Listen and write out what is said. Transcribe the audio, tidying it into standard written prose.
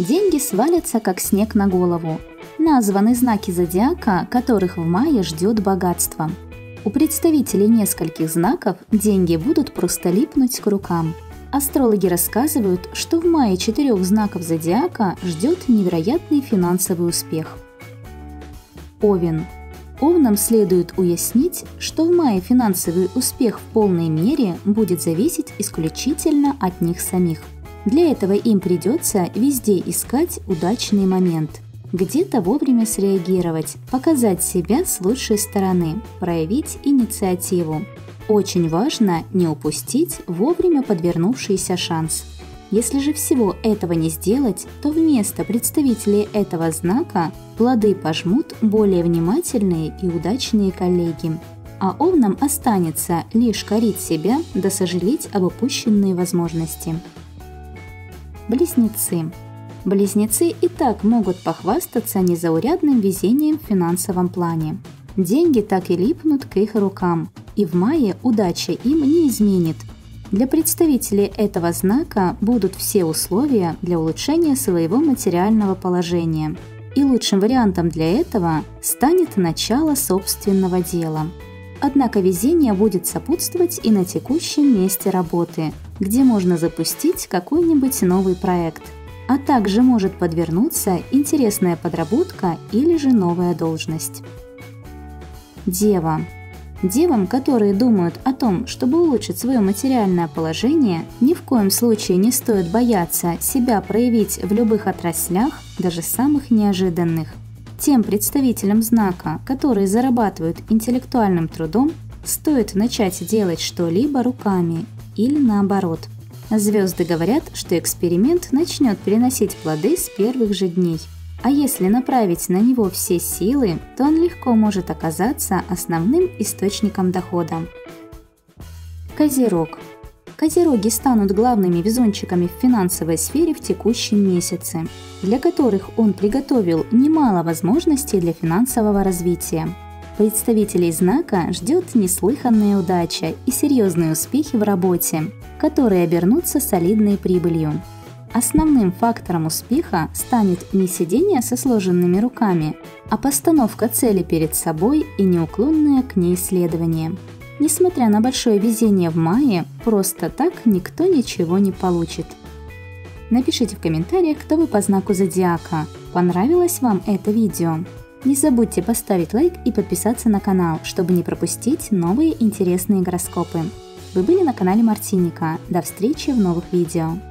Деньги свалятся, как снег на голову. Названы знаки зодиака, которых в мае ждет богатство. У представителей нескольких знаков деньги будут просто липнуть к рукам. Астрологи рассказывают, что в мае 4 знаков зодиака ждет невероятный финансовый успех. Овен. Овнам следует уяснить, что в мае финансовый успех в полной мере будет зависеть исключительно от них самих. Для этого им придется везде искать удачный момент, где-то вовремя среагировать, показать себя с лучшей стороны, проявить инициативу. Очень важно не упустить вовремя подвернувшийся шанс. Если же всего этого не сделать, то вместо представителей этого знака плоды пожмут более внимательные и удачные коллеги, а овнам останется лишь корить себя да сожалеть об упущенной возможности. Близнецы. Близнецы и так могут похвастаться незаурядным везением в финансовом плане. Деньги так и липнут к их рукам, и в мае удача им не изменит. Для представителей этого знака будут все условия для улучшения своего материального положения. И лучшим вариантом для этого станет начало собственного дела. Однако везение будет сопутствовать и на текущем месте работы, где можно запустить какой-нибудь новый проект, а также может подвернуться интересная подработка или же новая должность. Дева. Девам, которые думают о том, чтобы улучшить свое материальное положение, ни в коем случае не стоит бояться себя проявить в любых отраслях, даже самых неожиданных. Тем представителям знака, которые зарабатывают интеллектуальным трудом, стоит начать делать что-либо руками или наоборот. Звезды говорят, что эксперимент начнет приносить плоды с первых же дней. А если направить на него все силы, то он легко может оказаться основным источником дохода. Козерог. Козероги станут главными везунчиками в финансовой сфере в текущем месяце, для которых он приготовил немало возможностей для финансового развития. Представителей знака ждет неслыханная удача и серьезные успехи в работе, которые обернутся солидной прибылью. Основным фактором успеха станет не сидение со сложенными руками, а постановка цели перед собой и неуклонное к ней следование. Несмотря на большое везение в мае, просто так никто ничего не получит. Напишите в комментариях, кто вы по знаку зодиака. Понравилось вам это видео? Не забудьте поставить лайк и подписаться на канал, чтобы не пропустить новые интересные гороскопы. Вы были на канале Мартиника. До встречи в новых видео.